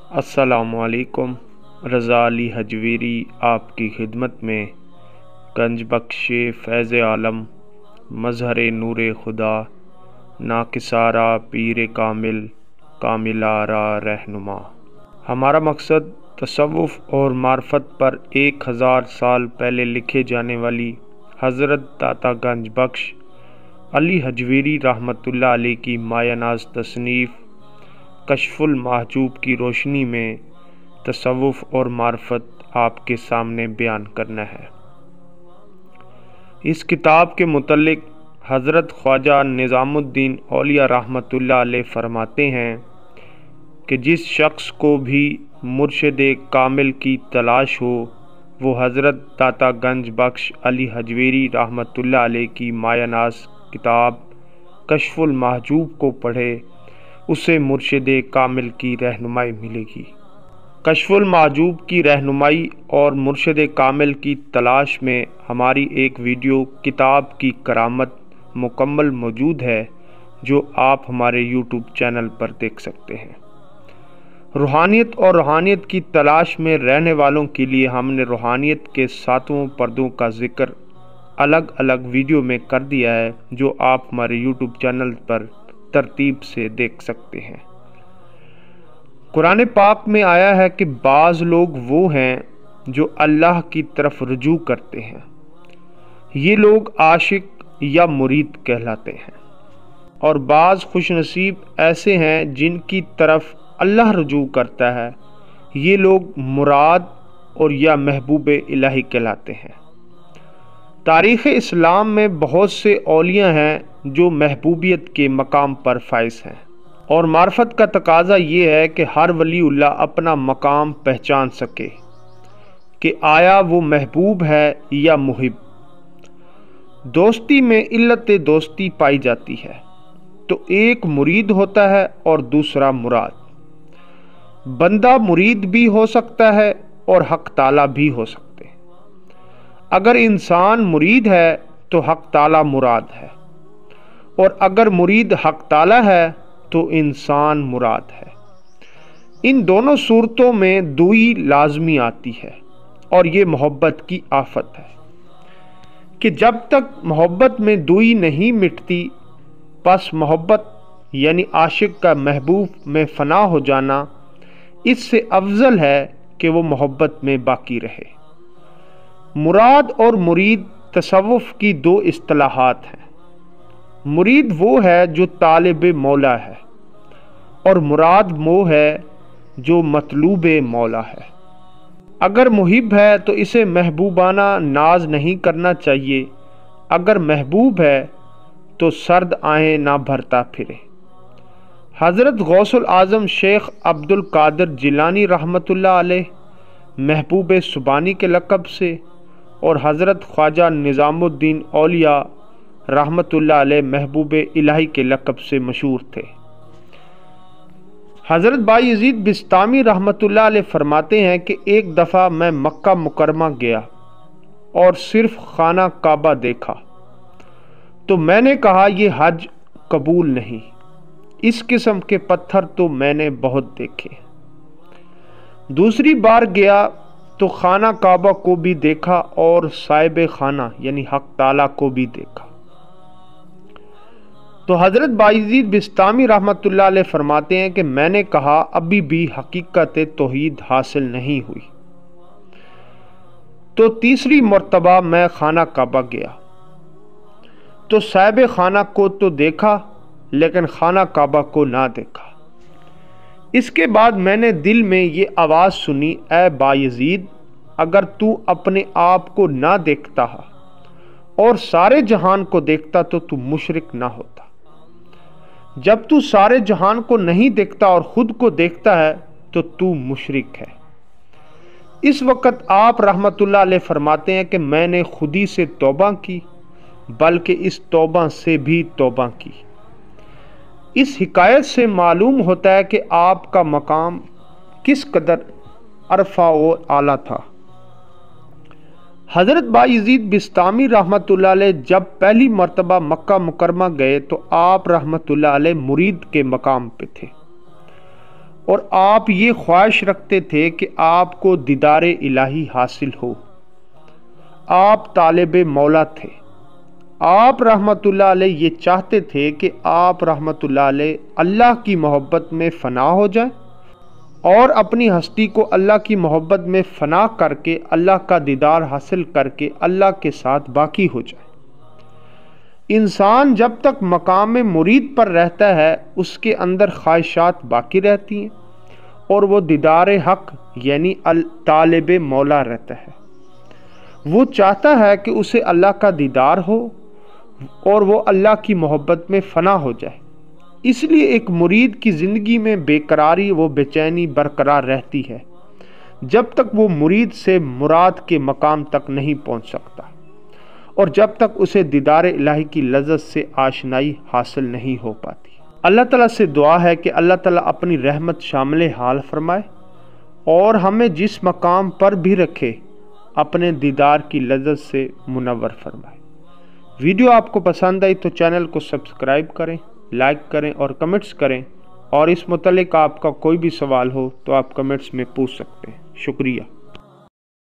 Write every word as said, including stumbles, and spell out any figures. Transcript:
السلام علیکم۔ رضا علی حجویری آپ کی خدمت میں گنج بخش فیض عالم، مظہر نور خدا، ناکسارا پیر کامل، کامل آرا رہنما۔ ہمارا مقصد تصوف اور معرفت پر ایک ہزار سال پہلے لکھے جانے والی حضرت داتا گنج بخش علی حجویری رحمۃ اللہ علیہ کی مایہ ناز تصنیف کشف المحجوب کی روشنی میں تصوف اور معرفت آپ کے سامنے بیان کرنا ہے۔ اس کتاب کے متعلق حضرت خواجہ نظام الدین اولیاء رحمۃ اللہ علیہ فرماتے ہیں کہ جس شخص کو بھی مرشد کامل کی تلاش ہو وہ حضرت داتا گنج بخش علی حجویری رحمۃ اللہ علیہ کی مایہ ناز کتاب کشف المحجوب کو پڑھے، اسے مرشد کامل کی رہنمائی ملے گی۔ کشف المحجوب کی رہنمائی اور مرشد کامل کی تلاش میں ہماری ایک ویڈیو کتاب کی کرامت مکمل موجود ہے جو آپ ہمارے یوٹیوب چینل پر دیکھ سکتے ہیں۔ روحانیت اور روحانیت کی تلاش میں رہنے والوں کے لیے ہم نے روحانیت کے ساتوں پردوں کا ذکر الگ الگ ویڈیو میں کر دیا ہے جو آپ ہمارے یوٹیوب چینل پر ترتیب سے دیکھ سکتے ہیں۔ قرآن پاک میں آیا ہے کہ بعض لوگ وہ ہیں جو اللہ کی طرف رجوع کرتے ہیں، یہ لوگ عاشق یا مرید کہلاتے ہیں، اور بعض خوش نصیب ایسے ہیں جن کی طرف اللہ رجوع کرتا ہے، یہ لوگ مراد اور یا محبوب الہی کہلاتے ہیں۔ تاریخ اسلام میں بہت سے اولیاء ہیں جو محبوبیت کے مقام پر فائز ہیں، اور معرفت کا تقاضا یہ ہے کہ ہر ولی اللہ اپنا مقام پہچان سکے کہ آیا وہ محبوب ہے یا محب۔ دوستی میں علت دوستی پائی جاتی ہے تو ایک مرید ہوتا ہے اور دوسرا مراد۔ بندہ مرید بھی ہو سکتا ہے اور حق تعالیٰ بھی ہو سکتے ہیں۔ اگر انسان مرید ہے تو حق تعالیٰ مراد ہے، اور اگر مرید حق تعالیٰ ہے تو انسان مراد ہے۔ ان دونوں صورتوں میں دوئی لازمی آتی ہے، اور یہ محبت کی آفت ہے کہ جب تک محبت میں دوئی نہیں مٹتی، پس محبت یعنی عاشق کا محبوب میں فنا ہو جانا اس سے افضل ہے کہ وہ محبت میں باقی رہے۔ مراد اور مرید تصوف کی دو اصطلاحات ہیں۔ مرید وہ ہے جو طالب مولا ہے، اور مراد وہ ہے جو مطلوب مولا ہے۔ اگر محب ہے تو اسے محبوبانہ ناز نہیں کرنا چاہیے، اگر محبوب ہے تو سرد آہیں نہ بھرتا پھرے۔ حضرت غوث الاعظم شیخ عبد القادر جیلانی رحمۃ اللہ علیہ محبوب سبحانی کے لقب سے، اور حضرت خواجہ نظام الدین اولیاء رحمۃ اللہ علیہ محبوب الہی کے لقب سے مشہور تھے۔ حضرت بایزید بسطامی رحمۃ اللہ علیہ فرماتے ہیں کہ ایک دفعہ میں مکہ مکرمہ گیا اور صرف خانہ کعبہ دیکھا تو میں نے کہا یہ حج قبول نہیں، اس قسم کے پتھر تو میں نے بہت دیکھے۔ دوسری بار گیا تو خانہ کعبہ کو بھی دیکھا اور صاحب خانہ یعنی حق تعالیٰ کو بھی دیکھا۔ تو حضرت بایزید بسطامی رحمۃ اللہ علیہ فرماتے ہیں کہ میں نے کہا ابھی بھی حقیقت توحید حاصل نہیں ہوئی۔ تو تیسری مرتبہ میں خانہ کعبہ گیا تو صاحب خانہ کو تو دیکھا لیکن خانہ کعبہ کو نہ دیکھا۔ اس کے بعد میں نے دل میں یہ آواز سنی، اے بایزید، اگر تو اپنے آپ کو نہ دیکھتا اور سارے جہان کو دیکھتا تو تو مشرک نہ ہوتا۔ جب تو سارے جہان کو نہیں دیکھتا اور خود کو دیکھتا ہے تو تو مشرک ہے۔ اس وقت آپ رحمت اللہ علیہ فرماتے ہیں کہ میں نے خودی سے توبہ کی، بلکہ اس توبہ سے بھی توبہ کی۔ اس حکایت سے معلوم ہوتا ہے کہ آپ کا مقام کس قدر عرفہ و اعلیٰ تھا۔ حضرت بایزید بسطامی رحمۃ اللہ علیہ جب پہلی مرتبہ مکہ مکرمہ گئے تو آپ رحمۃ اللہ علیہ مرید کے مقام پہ تھے، اور آپ یہ خواہش رکھتے تھے کہ آپ کو دیدار الہی حاصل ہو۔ آپ طالب مولا تھے۔ آپ رحمت اللہ علیہ یہ چاہتے تھے کہ آپ رحمت اللہ علیہ اللہ کی محبت میں فنا ہو جائیں اور اپنی ہستی کو اللہ کی محبت میں فنا کر کے اللہ کا دیدار حاصل کر کے اللہ کے ساتھ باقی ہو جائے۔ انسان جب تک مقام مرید پر رہتا ہے اس کے اندر خواہشات باقی رہتی ہیں اور وہ دیدار حق یعنی طالب مولا رہتا ہے۔ وہ چاہتا ہے کہ اسے اللہ کا دیدار ہو اور وہ اللہ کی محبت میں فنا ہو جائے۔ اس لیے ایک مرید کی زندگی میں بے قراری و بے چینی برقرار رہتی ہے جب تک وہ مرید سے مراد کے مقام تک نہیں پہنچ سکتا اور جب تک اسے دیدار الہی کی لذت سے آشنائی حاصل نہیں ہو پاتی۔ اللہ تعالیٰ سے دعا ہے کہ اللہ تعالیٰ اپنی رحمت شامل حال فرمائے اور ہمیں جس مقام پر بھی رکھے اپنے دیدار کی لذت سے منور فرمائے۔ ویڈیو آپ کو پسند آئی تو چینل کو سبسکرائب کریں، لائک کریں اور کمنٹس کریں، اور اس متعلق آپ کا کوئی بھی سوال ہو تو آپ کمنٹس میں پوچھ سکتے ہیں۔ شکریہ۔